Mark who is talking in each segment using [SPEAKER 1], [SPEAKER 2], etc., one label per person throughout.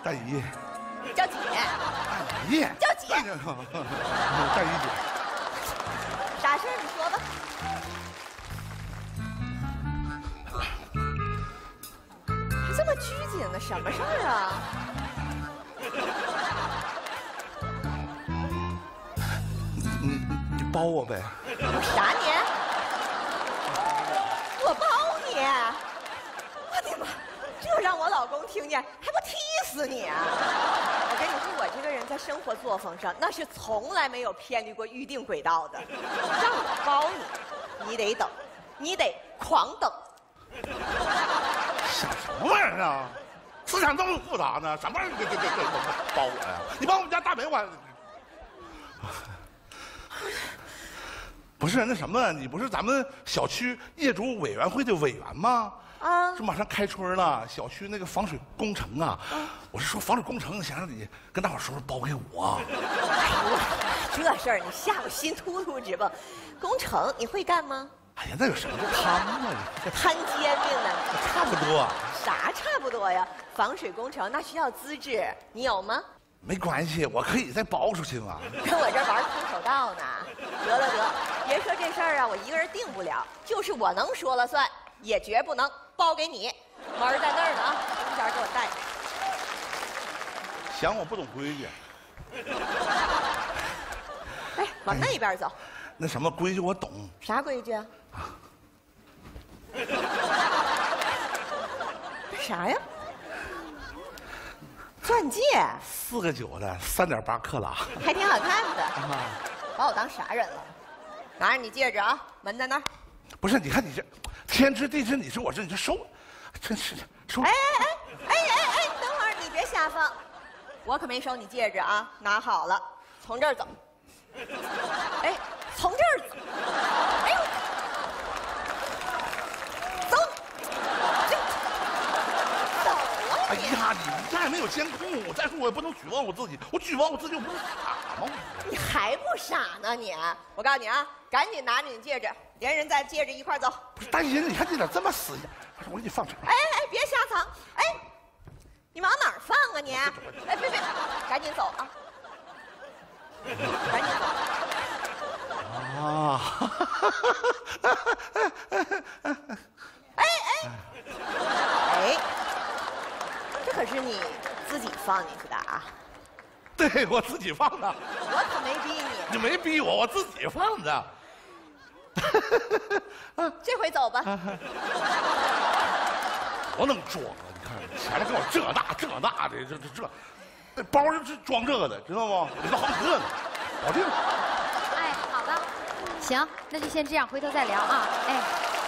[SPEAKER 1] 大姨。
[SPEAKER 2] 叫姐。
[SPEAKER 1] 大姨。
[SPEAKER 2] 叫姐。
[SPEAKER 1] 大姨姐。
[SPEAKER 2] 啥事儿？你说吧。还这么拘谨呢？什么事儿啊？
[SPEAKER 1] 你包我呗。
[SPEAKER 2] 我啥你？我包你？我的妈！这让我老公听见，还不踢死你啊！我跟你说，我这个人在生活作风上，那是从来没有偏离过预定轨道的。让我包你，你得等，你得狂等。
[SPEAKER 1] 想什么玩意儿啊？思想这么复杂呢？什么玩意儿？这包我呀？你把我们家大门关。不是那什么，你不是咱们小区业主委员会的委员吗？啊，这马上开春了，小区那个防水工程啊，我是说防水工程，想让你跟大伙说说包给我。
[SPEAKER 2] 哎呦，这事儿你吓我心突突直蹦。工程你会干吗？
[SPEAKER 1] 哎呀，那有什么就摊嘛，
[SPEAKER 2] 摊煎饼呢？
[SPEAKER 1] 差不多。
[SPEAKER 2] 啥差不多呀？防水工程那需要资质，你有吗？
[SPEAKER 1] 没关系，我可以再包出去嘛。
[SPEAKER 2] 跟我这玩空手道呢？得了得，别说这事儿啊，我一个人定不了，就是我能说了算，也绝不能包给你。门在那儿呢啊，中间给我带。
[SPEAKER 1] 想我不懂规矩。
[SPEAKER 2] 哎，往那边走。
[SPEAKER 1] 那什么规矩我懂。
[SPEAKER 2] 啥规矩啊？啥呀？钻戒
[SPEAKER 1] 4个9的，3.8克拉，
[SPEAKER 2] 还挺好看的。把我当啥人了？拿着你戒指啊，门在那儿。
[SPEAKER 1] 不是，你看你这天知地知你知我知，你这收，真是收。
[SPEAKER 2] 哎，等会儿你别瞎放，我可没收你戒指啊，拿好了，从这儿走。哎，从这儿走。哎呦，走，走啊你！
[SPEAKER 1] 哎呀，你们家也没有监控，再说我也不能举报我自己，我举报我自己，我不是傻吗？
[SPEAKER 2] 你还不傻呢你？我告诉你啊，赶紧拿着你戒指，连人带戒指一块儿走。
[SPEAKER 1] 不是大爷，你看你咋这么死呀？我给你放这儿。
[SPEAKER 2] 哎，别瞎藏！哎，你往哪儿放啊你？哎，别，赶紧走啊！赶紧走！
[SPEAKER 1] 啊！
[SPEAKER 2] 哎，这可是你自己放进去的啊！
[SPEAKER 1] 对，我自己放的。
[SPEAKER 2] 我可没逼你。
[SPEAKER 1] 你没逼我，我自己放的。
[SPEAKER 2] 这回走吧。
[SPEAKER 1] 我能装啊！你看前面跟我这那的，这，那包是装这个的，知道吗？里头好几个呢，保定。
[SPEAKER 3] 哎，好了，行，那就先这样，回头再聊啊。哎，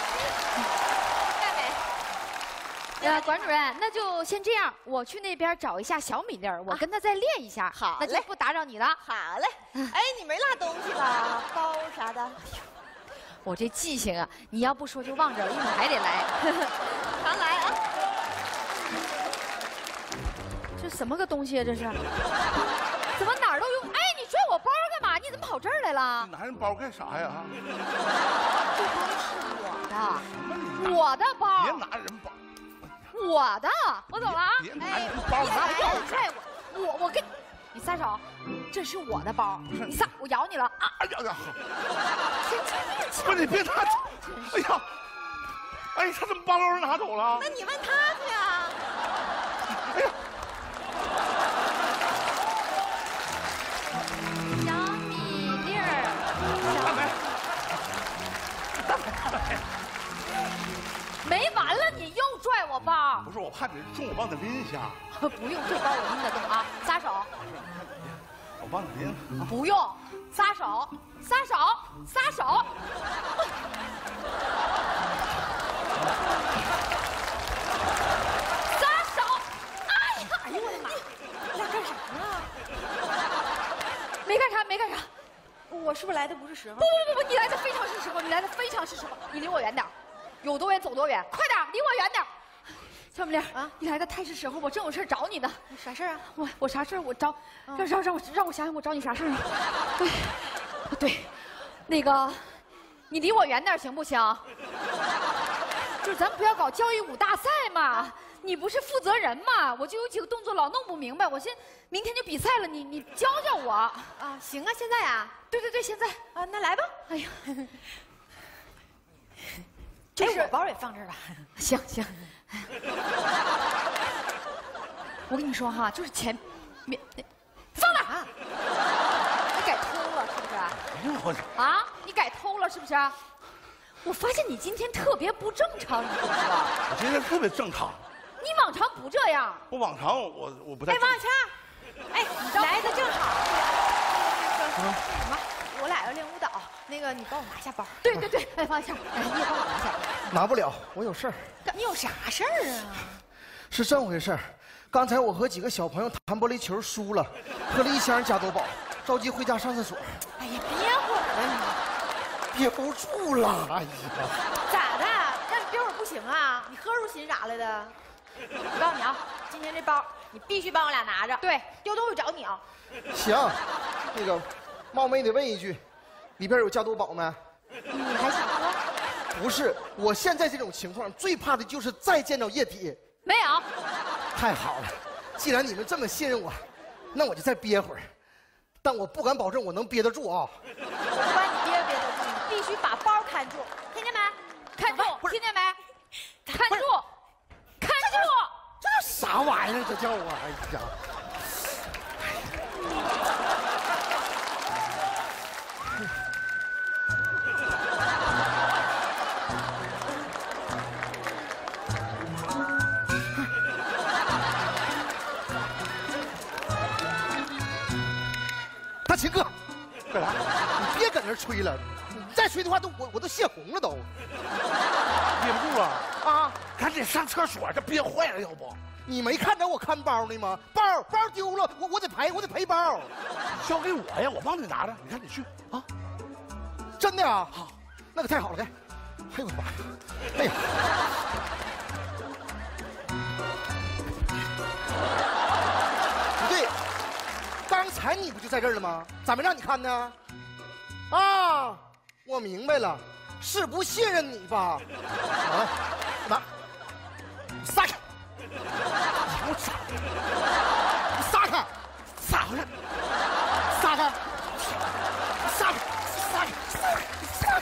[SPEAKER 2] 妹妹，
[SPEAKER 3] 管主任，那就先这样，我去那边找一下小米粒儿，我跟他再练一下。
[SPEAKER 2] 好嘞，
[SPEAKER 3] 那就不打扰你了。
[SPEAKER 2] 好嘞。哎，你没落东西吧？包啥的？
[SPEAKER 3] 我这记性啊，你要不说就忘着了，一会儿还得来。
[SPEAKER 2] 常来啊！
[SPEAKER 3] 这什么个东西啊？这是？怎么哪儿都有？哎，你拽我包干嘛？你怎么跑这儿来了？
[SPEAKER 1] 你拿人包干啥呀？
[SPEAKER 3] 这包是我的，我的包。
[SPEAKER 1] 别拿人包。
[SPEAKER 3] 我的，我走了啊！
[SPEAKER 1] 别拿人包，拿
[SPEAKER 3] 我拽我跟你撒手，这是我的包，你撒我咬你了啊！
[SPEAKER 1] 哎呀呀！
[SPEAKER 3] 神经病！
[SPEAKER 1] 不是你别拿走！哎呀！哎，他怎么把包拿走了？
[SPEAKER 2] 那你问他去啊！
[SPEAKER 1] 哎呀！
[SPEAKER 3] 小米粒儿，没完了，你又拽我包！
[SPEAKER 1] 不是，我怕你重，我帮你拎一下。
[SPEAKER 3] 不用，这包我拎得动啊！撒手！
[SPEAKER 1] 我帮你拎。
[SPEAKER 3] 不用，撒手！撒手！撒手！撒手！哎呀！哎呦我的妈！
[SPEAKER 2] 你俩干啥呢？
[SPEAKER 3] 没干啥，没干啥。
[SPEAKER 2] 我是不是来的不是时候？
[SPEAKER 3] 不，你来的非常是时候，你来的非常是时候。你离我远点，有多远走多远，快点，离我远点。小米粒啊，你来的太是时候，我正有事找你呢。
[SPEAKER 2] 啥事儿啊？
[SPEAKER 3] 我啥事儿？我找，让我想想，我找你啥事儿呢？对，那个，你离我远点行不行？就是咱不要搞教育舞大赛嘛。 你不是负责人嘛，我就有几个动作老弄不明白，我明天就比赛了，你教教我啊？
[SPEAKER 2] 行啊，现在啊，
[SPEAKER 3] 对，现在
[SPEAKER 2] 啊，那来吧。
[SPEAKER 3] 哎呀，
[SPEAKER 2] 我包也放这儿吧。
[SPEAKER 3] 行。我跟你说哈，就是前面放哪儿？你改偷了是不是？啊，你改偷了是不是？我发现你今天特别不正常，你知不知道？
[SPEAKER 1] 我今天特别正常。
[SPEAKER 3] 你往常不这样。
[SPEAKER 1] 我往常我不太。
[SPEAKER 2] 哎，王小强，哎，来的正好。什么？我俩要练舞蹈，那个你帮我拿下包。
[SPEAKER 3] 对，哎，王小强，哎，你也帮我拿下。
[SPEAKER 4] 拿不了，我有事儿。
[SPEAKER 2] 你有啥事儿啊？
[SPEAKER 4] 是这么回事儿，刚才我和几个小朋友弹玻璃球输了，喝了1箱加多宝，着急回家上厕所。
[SPEAKER 2] 哎呀，憋会儿啊
[SPEAKER 4] 你，憋不住了。哎呀，
[SPEAKER 2] 咋的？让你憋会儿不行啊？你喝出心啥来的？我告诉你啊，今天这包你必须帮我俩拿着。
[SPEAKER 3] 对，
[SPEAKER 2] 丢都会找你啊。
[SPEAKER 4] 行，那个冒昧的问一句，里边有加多宝没？
[SPEAKER 2] 你还想喝？
[SPEAKER 4] 不是，我现在这种情况最怕的就是再见着液体。
[SPEAKER 3] 没有。
[SPEAKER 4] 太好了，既然你们这么信任我，那我就再憋会儿。但我不敢保证我能憋得住啊。
[SPEAKER 2] 我不管你憋不憋得住，你必须把包看住，听见没？
[SPEAKER 3] 看住，听见没？看住，看住！
[SPEAKER 4] 这叫啥玩意儿？这叫我，哎呀！大秦哥，
[SPEAKER 1] 干啥？
[SPEAKER 4] 你别搁那吹了，你再吹的话我都泄洪了都。
[SPEAKER 1] 憋不住了
[SPEAKER 4] 啊！
[SPEAKER 1] 赶紧上厕所，这憋坏了，要不？
[SPEAKER 4] 你没看着我看包呢吗？包丢了，我得赔包。
[SPEAKER 1] 交给我呀，我帮你拿着。你看你去啊！
[SPEAKER 4] 真的啊？好，那可太好了，该。哎呦我的妈呀！哎呀！不对，刚才你不就在这儿了吗？咋没让你看呢？啊，我明白了，是不信任你吧？来，拿，撒开！你给我撒开！你撒开！撒回来！撒开！撒开！撒开！撒开！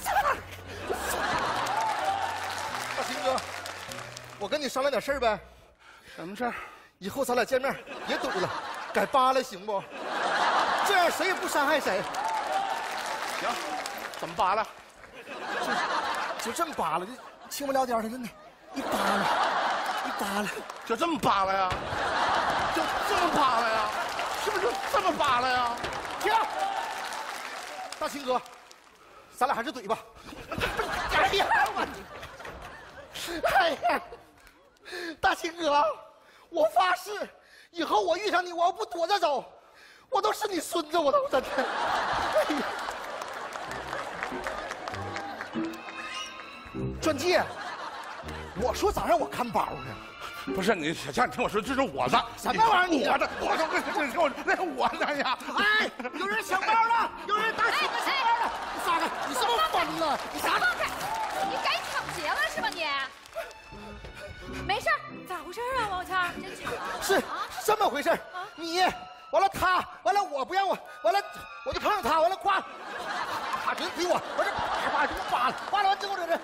[SPEAKER 4] 大秦哥，我跟你商量点事儿呗。
[SPEAKER 1] 什么事儿？
[SPEAKER 4] 以后咱俩见面别怼了，改扒了行不？这样谁也不伤害谁。
[SPEAKER 1] 行，怎么扒拉？
[SPEAKER 4] 就这么扒拉，就轻不了点的，真的，一扒拉，
[SPEAKER 1] 就这么扒拉呀？就这么扒拉呀？是不是就这么扒拉呀？
[SPEAKER 4] 停！大秦哥，咱俩还是怼吧。哎呀，哎呀，大秦哥，我发誓，以后我遇上你，我要不躲着走，我都是你孙子，我都真的。哎呀，传记，我说咋让我看包呢？
[SPEAKER 1] 不是你，小强，你听我说，这是我的。
[SPEAKER 4] 什么玩意儿？
[SPEAKER 1] 我的，这是我，那是我的呀！
[SPEAKER 4] 哎，有人抢包了，有人大秦哥抢包了！你撒开！你是不是疯了？你撒开！
[SPEAKER 3] 你改抢劫了是吧你？没事儿，
[SPEAKER 2] 咋回事啊，王强？
[SPEAKER 3] 真巧啊！
[SPEAKER 4] 是这么回事你完了他完了我不让我完了我就碰上他完了咵，他人怼我，我这把就扒了完之后这是，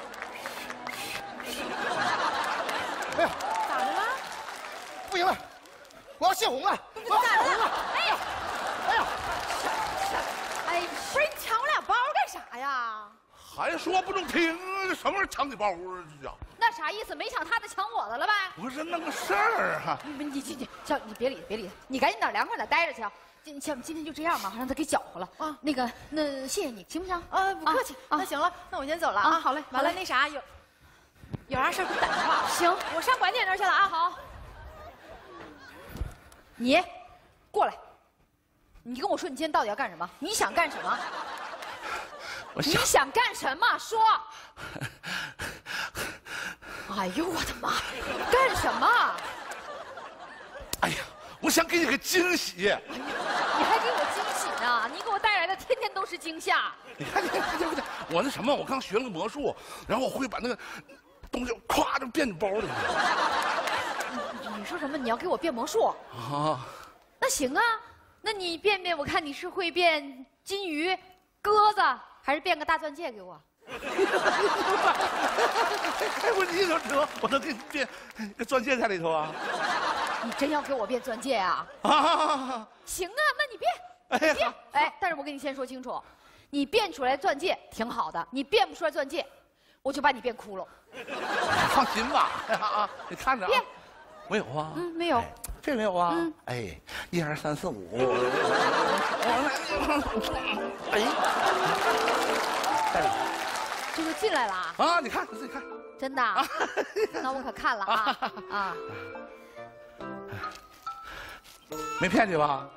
[SPEAKER 4] 哎呀，
[SPEAKER 2] 咋的了？
[SPEAKER 4] 不行了，我要泄洪了，我要泄洪了！
[SPEAKER 2] 哎呀，
[SPEAKER 4] 哎呀，
[SPEAKER 2] 哎，不是你抢我俩包干啥呀？
[SPEAKER 1] 还说不中听，什么玩意儿抢你包啊？这叫
[SPEAKER 3] 那啥意思？没抢他的，抢我的了呗？
[SPEAKER 1] 不是那个事儿哈。
[SPEAKER 3] 你，叫你别理，你赶紧哪凉快点待着去啊！今天就这样吧，让他给搅和了啊。那谢谢你，行不行？
[SPEAKER 2] 不客气。那行了，那我先走了啊。
[SPEAKER 3] 好嘞。
[SPEAKER 2] 完了，那啥有啥事儿给我打电话。
[SPEAKER 3] 行，
[SPEAKER 2] 我上管姐那儿去了啊。
[SPEAKER 3] 好。你过来，你跟我说你今天到底要干什么？你想干什么？你想干什么？说。哎呦我的妈！干什么？
[SPEAKER 1] 哎呀，我想给你个惊喜。
[SPEAKER 3] 哎呀，你还给我惊喜呢？你给我带来的天天都是惊吓。
[SPEAKER 1] 你看，我那什么，我刚学了个魔术，然后我会把那个东西咵就变你包里。
[SPEAKER 3] 说什么？你要给我变魔术
[SPEAKER 1] 啊？
[SPEAKER 3] 那行啊，那你变变，我看你是会变金鱼、鸽子，还是变个大钻戒给我？
[SPEAKER 1] 哎，你怎么知道我能给你变个钻戒在里头啊？
[SPEAKER 3] 你真要给我变钻戒啊？
[SPEAKER 1] 啊！
[SPEAKER 3] 行啊，那你变，你变。哎，但是我跟你先说清楚，你变出来钻戒挺好的，你变不出来钻戒，我就把你变窟窿。
[SPEAKER 1] 放心吧，啊，你看着啊。没有啊？
[SPEAKER 3] 没有。
[SPEAKER 1] 这没有啊？哎，1、2、3、4、5。哎，在里头。
[SPEAKER 3] 这就进来了啊！
[SPEAKER 1] 啊，你看，你自己看。
[SPEAKER 3] 真的？那我可看了啊啊！
[SPEAKER 1] 没骗你吧？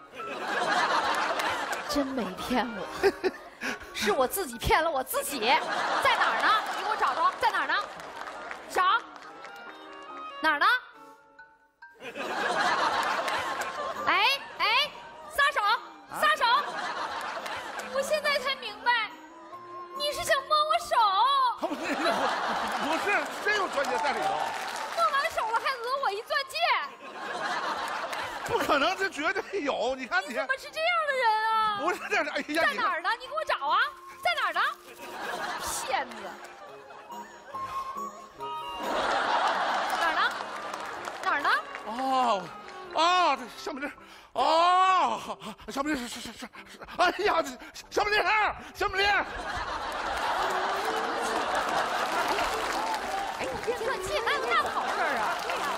[SPEAKER 3] 真没骗我，是我自己骗了我自己。在哪儿呢？你给我找着，在哪儿呢？找哪儿呢？哎，撒手！撒手！我现在才明白，你是想摸我手。
[SPEAKER 1] 不是，真有钻戒在里头。
[SPEAKER 3] 摸完手了还讹我一钻戒？
[SPEAKER 1] 不可能，这绝对有。你看你
[SPEAKER 3] 怎么是这样的人啊？
[SPEAKER 1] 不是这样的，哎呀，
[SPEAKER 3] 在哪儿呢？你给我找啊！在哪儿呢？骗子！哪儿呢？哪儿呢？
[SPEAKER 1] 哦，啊，这小米粒，哦，小米粒是，哎呀，小米粒，小米粒。
[SPEAKER 3] 哎，你这钻戒哪有那么好事儿啊？对呀。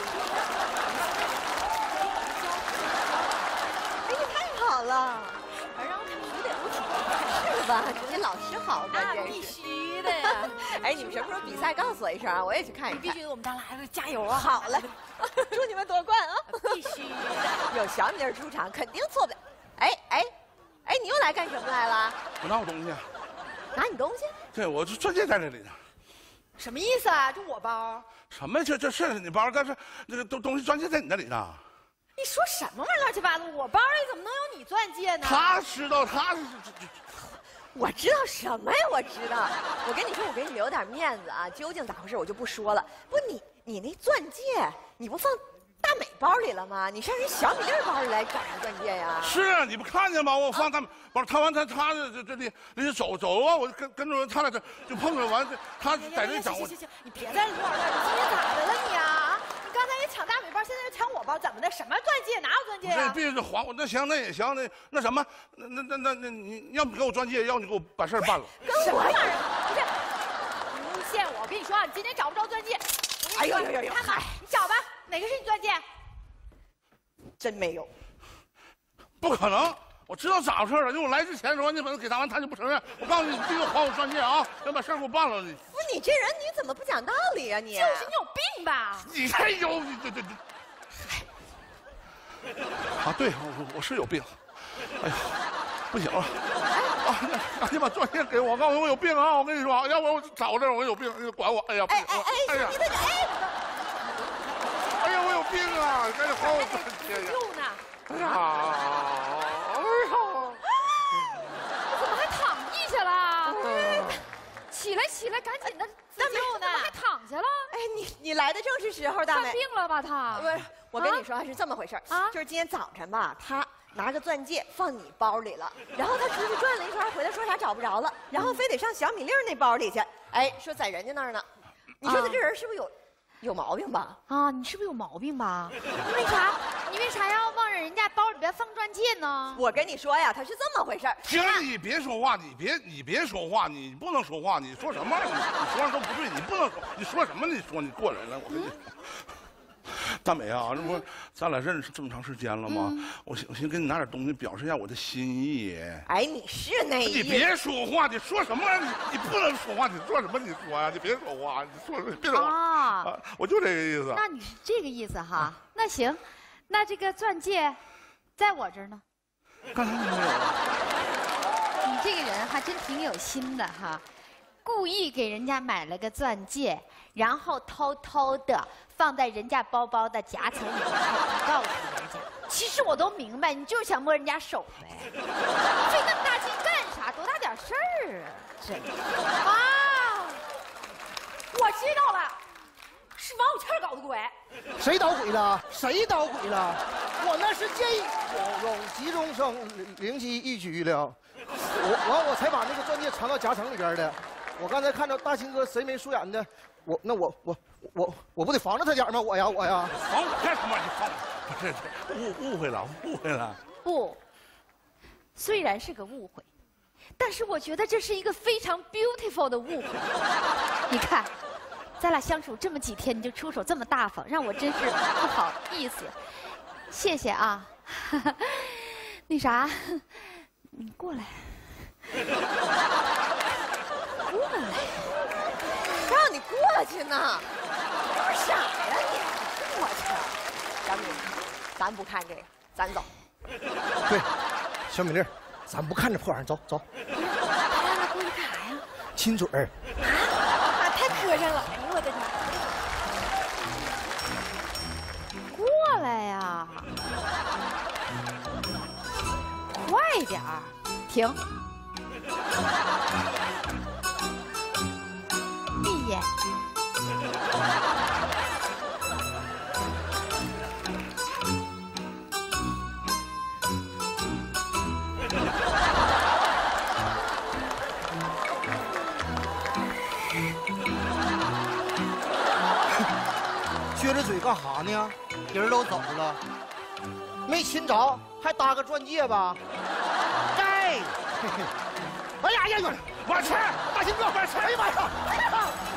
[SPEAKER 2] 哎，你太好了，让我看皮的不挺是吧？你老师好，关键是。
[SPEAKER 3] 必须的呀！
[SPEAKER 2] 哎，你们什么时候比赛告诉我一声啊？我也去看一看。
[SPEAKER 3] 必须，我们大孩子加油啊！
[SPEAKER 2] 好嘞，祝你们夺冠啊！
[SPEAKER 3] 必须的。
[SPEAKER 2] 有小米粒出场，肯定错不了。哎，你又来干什么来了？
[SPEAKER 1] 我拿我东西。
[SPEAKER 2] 拿你东西？
[SPEAKER 1] 对，我这钻戒在这里呢。
[SPEAKER 3] 什么意思啊？这我包？
[SPEAKER 1] 什么？这是你包，但是那个东西钻戒在你那里呢。
[SPEAKER 3] 你说什么玩意儿乱七八糟？我包里怎么能有你钻戒呢？
[SPEAKER 1] 他知道，他是
[SPEAKER 2] 我知道什么呀？我知道。我跟你说，我给你留点面子啊。究竟咋回事，我就不说了。不，你那钻戒，你不放大美包里了吗？你上人小米粒包里来找啥钻戒呀？
[SPEAKER 1] 是啊，你不看见吗？我放大包，他完他这里走啊，我就跟着他俩就碰着完，他在这整我。
[SPEAKER 3] 行，你别在这块儿了，你今天咋的了你啊？你刚才也抢大美包，现在又抢我包，怎么的？什么钻戒？哪有钻戒呀？
[SPEAKER 1] 这必须得还我。那行，那也行，那什么，那你要不给我钻戒，要不你给我把事儿办了。
[SPEAKER 3] 什么玩意儿？不是，诬陷我！我跟你说啊，你今天找不着钻戒。
[SPEAKER 2] 哎呦，
[SPEAKER 3] 你看看，你找吧，哪个是你钻戒？
[SPEAKER 2] 真没有。
[SPEAKER 1] 不可能！我知道咋回事了，因为我来之前说你把它给他完，他就不承认。我告诉你，你必须还我钻戒啊，要把事儿给我办了。你
[SPEAKER 2] 不，你这人你怎么不讲道理呀？你
[SPEAKER 3] 就是你有病吧？
[SPEAKER 1] 你才有，你对。啊，对，我是有病。哎呀，不行了！啊，你把钻戒给我，告诉我有病啊！我跟你说，要不然我找这我有病，你管我！哎呀，
[SPEAKER 2] 哎，
[SPEAKER 1] 哎呀，哎呀，我有病啊！赶紧还我钻戒呀！
[SPEAKER 3] 救呢？
[SPEAKER 1] 哎呀，
[SPEAKER 3] 怎么还躺地下了？起来，赶紧的自救呢！怎么还躺下了？
[SPEAKER 2] 哎，你来的正是时候，大美。
[SPEAKER 3] 犯病了吧他？
[SPEAKER 2] 不是，我跟你说是这么回事啊，就是今天早晨吧，他拿个钻戒放你包里了，然后他出去转了一圈，回来说啥找不着了，然后非得上小米粒那包里去，哎，说在人家那儿呢。你说他这人是不是有毛病吧？
[SPEAKER 3] 啊，你是不是有毛病吧？你为啥要往人家包里边放钻戒呢？
[SPEAKER 2] 我跟你说呀，他是这么回事。
[SPEAKER 1] 行，你别说话，你别说话，你不能说话，你说什么？你说的都不对，你不能说，你说什么？你说你过来了，我跟你说。大美啊，这不咱俩认识这么长时间了吗？我寻给你拿点东西表示一下我的心意。
[SPEAKER 2] 哎，你是那意思？
[SPEAKER 1] 你别说话，你说什么玩意儿？你不能说话，你说什么？你说呀，你别说话，你说别说话啊！我就这个意思。
[SPEAKER 3] 那你是这个意思哈？那行，那这个钻戒在我这儿呢。
[SPEAKER 1] 刚才你没有。
[SPEAKER 3] 你这个人还真挺有心的哈，故意给人家买了个钻戒，然后偷偷的放在人家包包的夹层里面，还不告诉人家。其实我都明白，你就是想摸人家手呗，费那么大劲干啥？多大点事儿啊！真的啊！我知道了，是王有倩搞的鬼。
[SPEAKER 4] 谁捣鬼了？谁捣鬼了？我那是见永急中生，灵机一举了。我才把那个钻戒藏到夹层里边的。我刚才看到大兴哥谁眉鼠眼的，我不得防着他点吗？我呀。防
[SPEAKER 1] 我干什么？你防我？这误会了。
[SPEAKER 3] 不，虽然是个误会，但是我觉得这是一个非常 beautiful 的误会。你看，咱俩相处这么几天，你就出手这么大方，让我真是不好意思。谢谢啊。那啥，你过来。过来，
[SPEAKER 2] 让你过去呢，干啥呀你？我去，小米，咱不看这个，咱走。
[SPEAKER 4] 对，小米粒，咱不看这破玩意儿，走。
[SPEAKER 3] 他让他过去干啥呀？
[SPEAKER 4] 亲嘴儿。
[SPEAKER 3] 啊，太磕碜了！哎呦我的天！过来呀！快点儿，停。闭眼。
[SPEAKER 4] 撅着嘴干啥呢？人都走了，没亲着，还搭个钻戒吧？哎呀！我去，大兴哥，哎呀妈呀！